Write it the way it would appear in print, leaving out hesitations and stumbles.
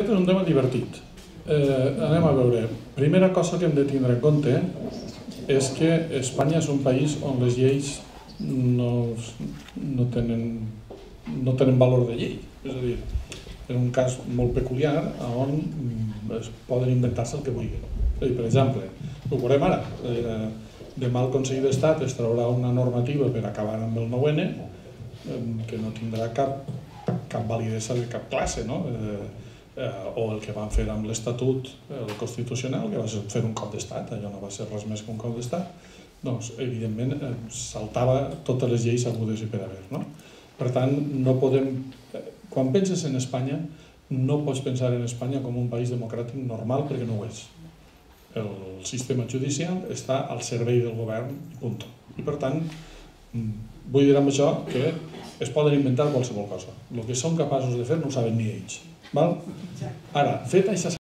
Aquest és un tema divertit. Anem a veure. Primera cosa que hem de tindre en compte és que Espanya és un país on les lleis no tenen valor de llei. És a dir, és un cas molt peculiar on es poden inventar-se el que vulguin. Per exemple, ho veurem ara. Demà el Consell d'Estat es traurà una normativa per acabar amb el 9N que no tindrà cap validesa de cap classe, no? O el que van fer amb l'Estatut Constitucional, que va ser fer un cop d'estat, allò no va ser res més que un cop d'estat, doncs evidentment saltava totes les lleis hagudes i per haver, no? Per tant, no podem... Quan penses en Espanya, no pots pensar en Espanya com un país democràtic normal, perquè no ho és. El sistema judicial està al servei del govern i punt. I per tant, vull dir amb això que es poden inventar qualsevol cosa. El que són capaços de fer no ho saben ni ells. Ara, fet això